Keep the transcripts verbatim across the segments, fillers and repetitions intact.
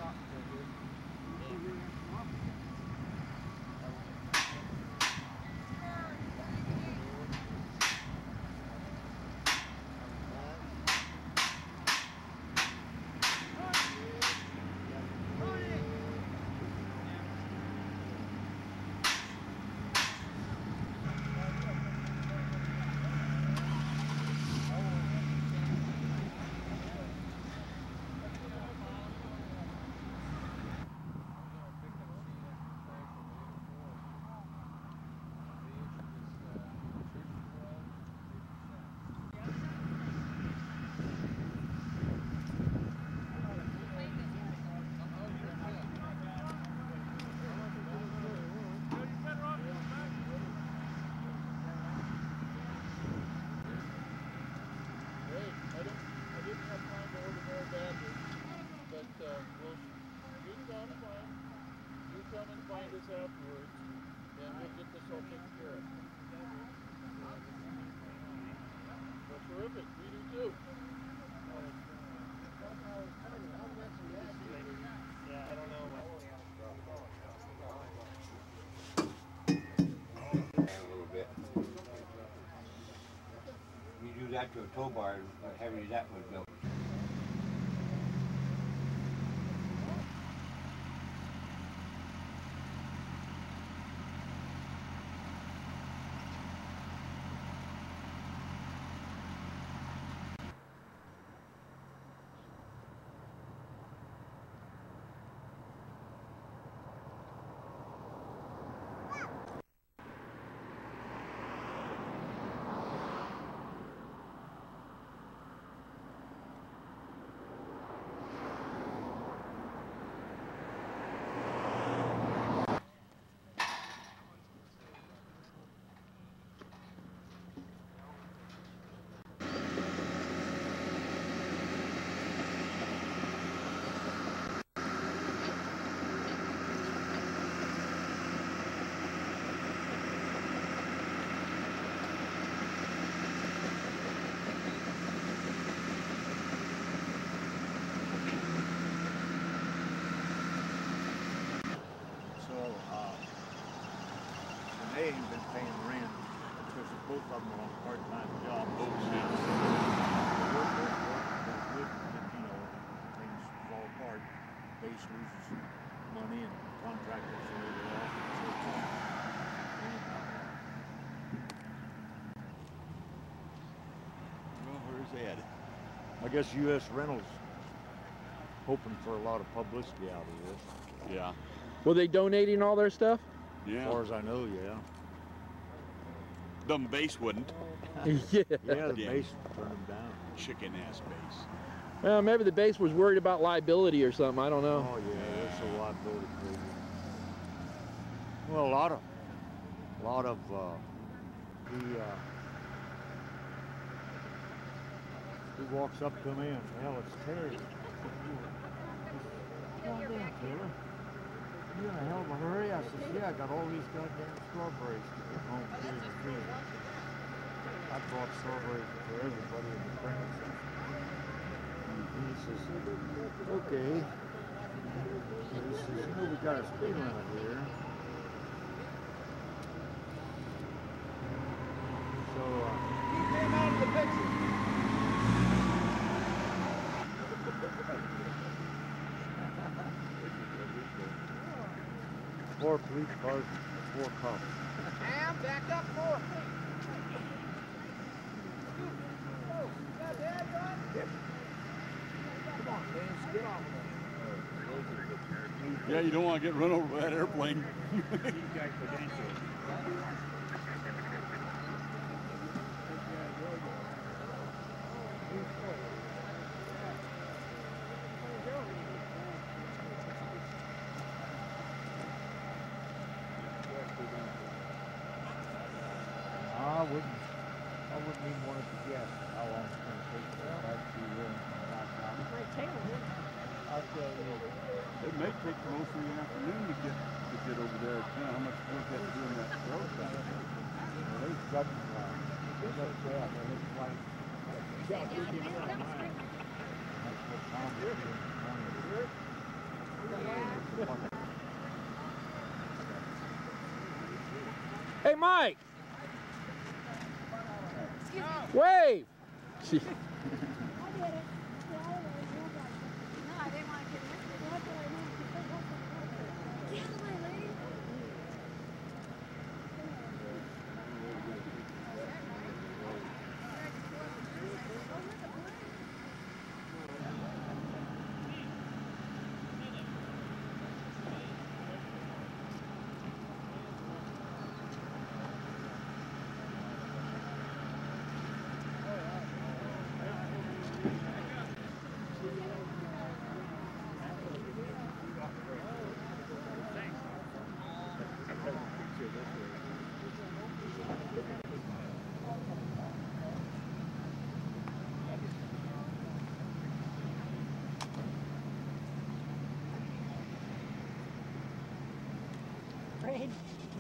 That to a tow bar, what heavy that would go. They ain't been paying rent because both of them are on part-time jobs. Oh, shit. Work, work, work, but good, you know, things fall apart. Base loses money and contractors are laid off and so forth. Well, where's Ed? I guess U S Rentals hoping for a lot of publicity out of this. Yeah. Were they donating all their stuff? Yeah. As far as I know, yeah. The base wouldn't. Yeah. Yeah, the Yeah. base turned them down. Chicken ass base. Well, maybe the base was worried about liability or something. I don't know. Oh yeah, it's a liability crazy. Well, a lot of, a lot of uh, he uh, he walks up to me and hell, it's Terry. Come on down, Taylor. You in a hell of a hurry? I said, yeah, I got all these goddamn strawberries to get home to in the freezer. I brought strawberries for everybody in the friends. And he says, okay. And he says, you know, we got a speed limit here. So, uh, he came out of the picture. Four police cars, four cops. Ham, back up more. Oh, is that Dad, John? Yep. Come on, James, get off of Yeah, you don't want to get run over by that airplane. These guys credentials. I wouldn't, I wouldn't even want to guess how long it's going to take to get back to here and back out. I'll tell you. It may take most of the afternoon to get to get over there. Depending on how much work you have to do in that road down there. Well, they've got, uh, they've got that, and it's like, yeah, we can run mine. That's what Tom was doing this morning. Hey, Mike! Wave! She... Rain.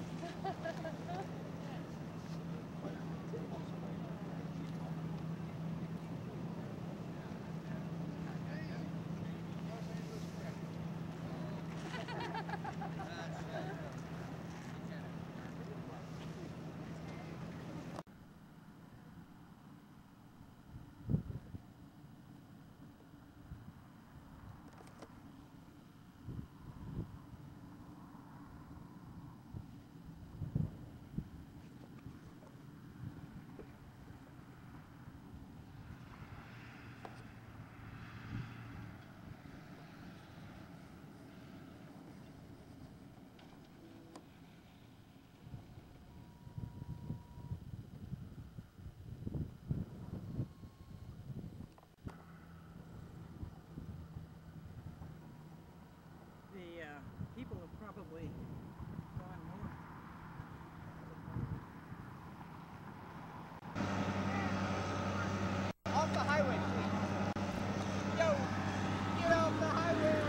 The uh, people have probably gone north. Off the highway, please. Yo, get off the highway.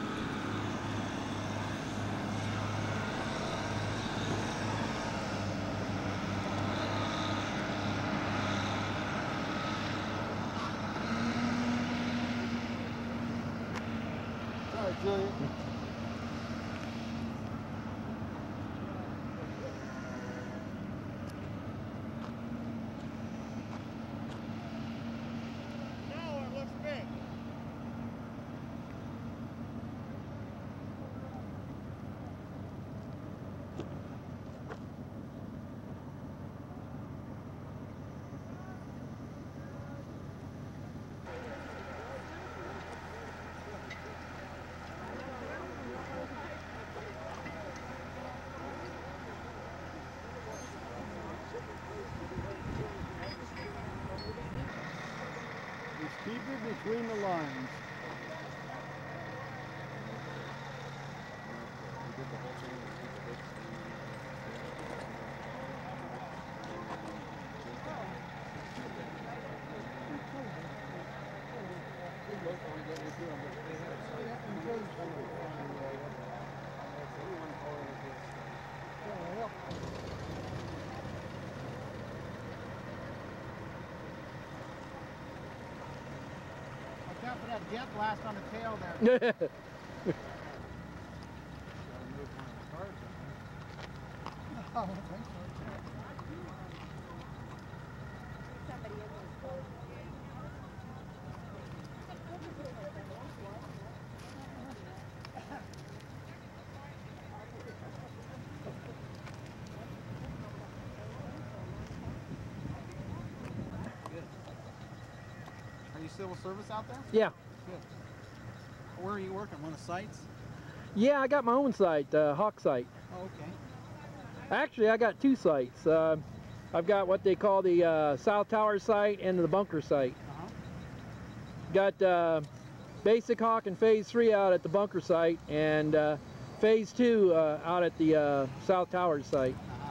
Sorry, Julian. Just keep it between the lines. Watch out for that jet blast on the tail there. I don't think so. Are you civil service out there? Yeah. Good. Where are you working? One of the sites? Yeah, I got my own site, uh, Hawk site. Oh, okay. Actually, I got two sites. Uh, I've got what they call the uh, South Tower site and the bunker site. Uh-huh. Got uh, basic Hawk and phase three out at the bunker site, and uh, phase two uh, out at the uh, South Tower site. Uh-huh.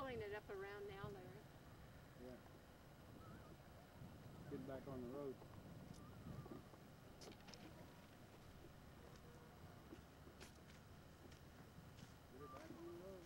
pulling it up around now, Larry. Yeah. Getting back on the road. Get it back on the road.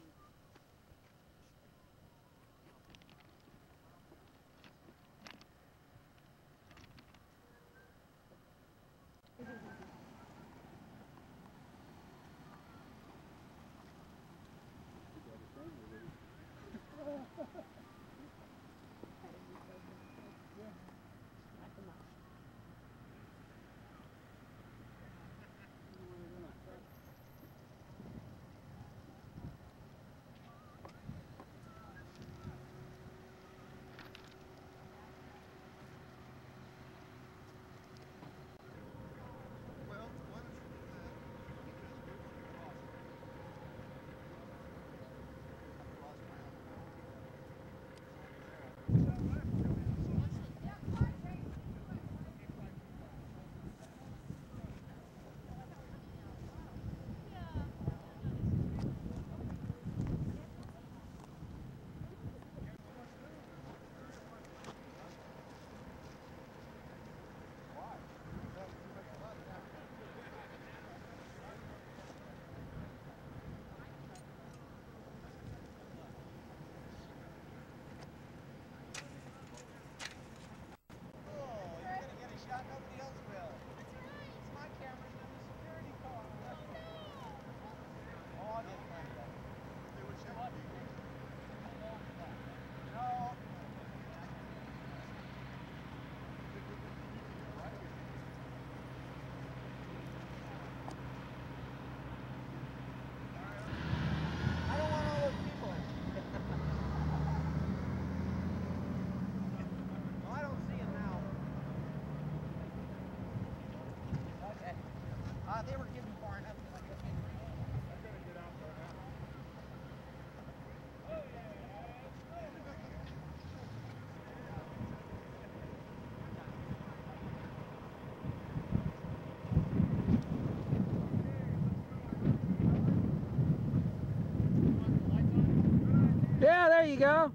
Yeah, there you go.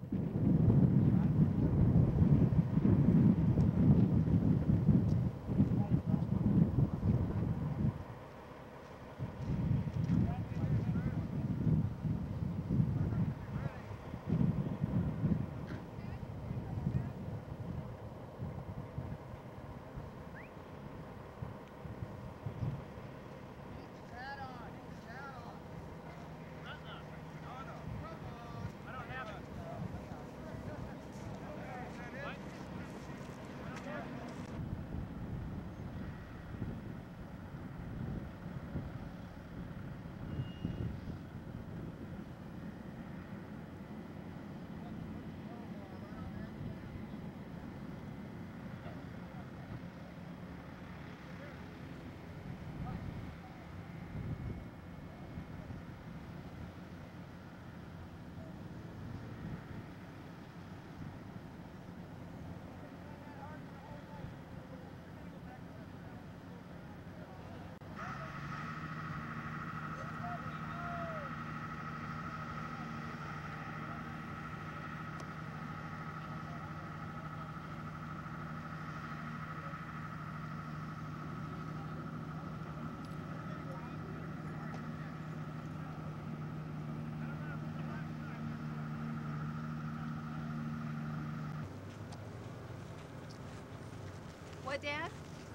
What, Dad?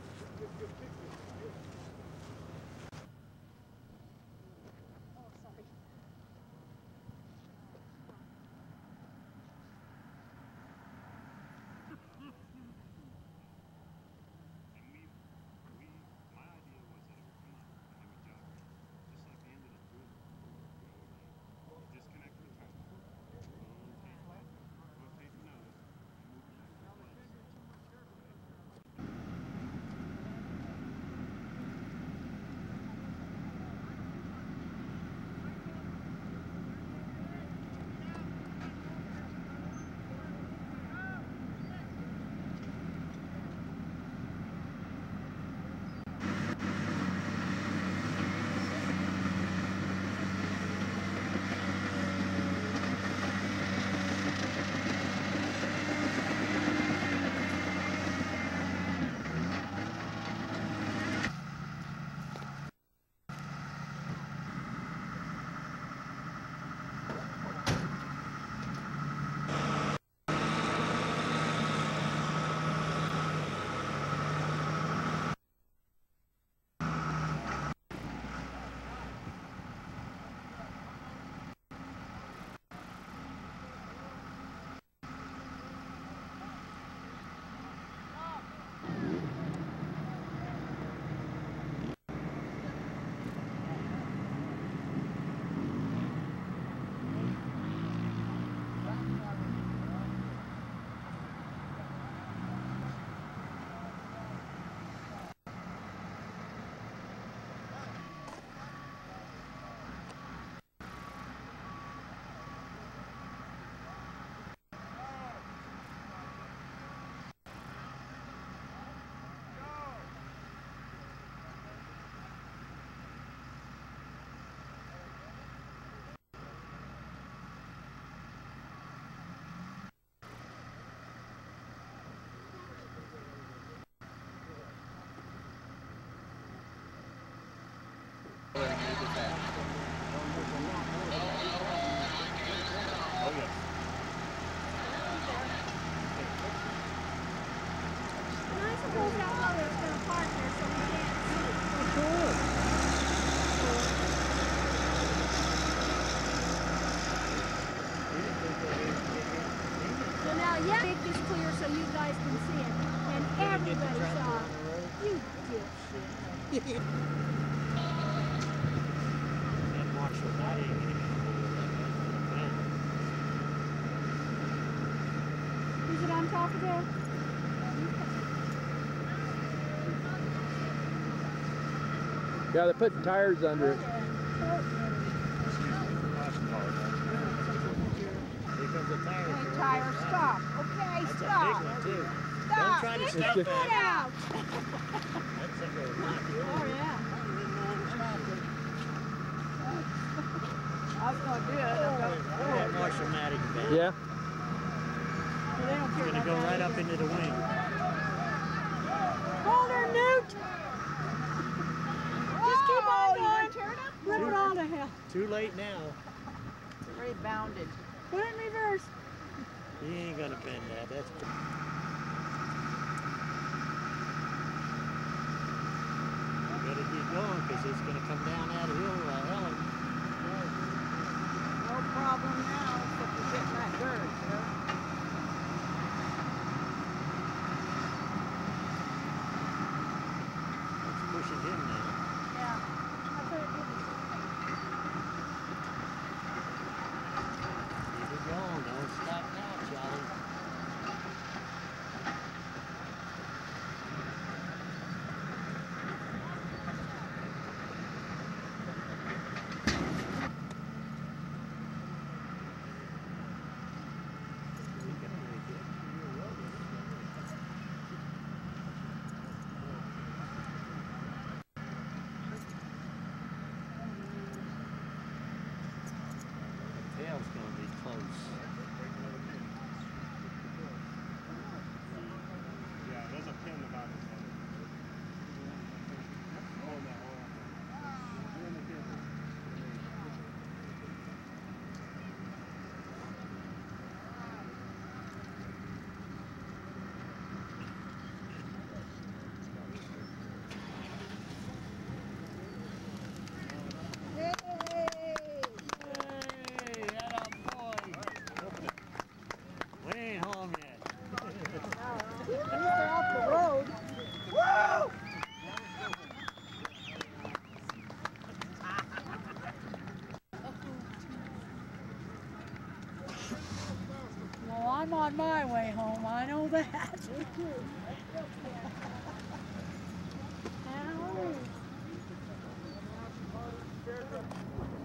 Oh, sorry. Uh, yeah. Make this clear so you guys can see it. And everybody saw it. You dipshit. That Marshall, that ain't gonna get Is it on top of there? Yeah, they're putting tires under it. Here comes the tire. Hey, tire, stop. Okay, That's stop. a big one, too. Stop. Don't try to Get stop your that. foot out. That's like a rock. Oh, yeah. I was going to do it. That Marshall-matic bed. Yeah. They don't care It's gonna about go that. right up into the wing. Hold her, Newt. Just keep on going. Rip it all to hell. Too late now. Rebounded. Put it in reverse. He ain't gonna bend that. That's. You better keep going because it's gonna come down that hill, uh, Helen. No problem now, except you're getting that dirt, sir. It's pushing him now. Yeah. That's what it is. Keep it going. Don't stop now, Charlie. Tail's gonna be close. Yeah, there's a pin about his head. Hold that, hold on. You're in the pin. Hey, that boy. We ain't home yet. They're off the road. Well, I'm on my way home. I know that. Hallelujah.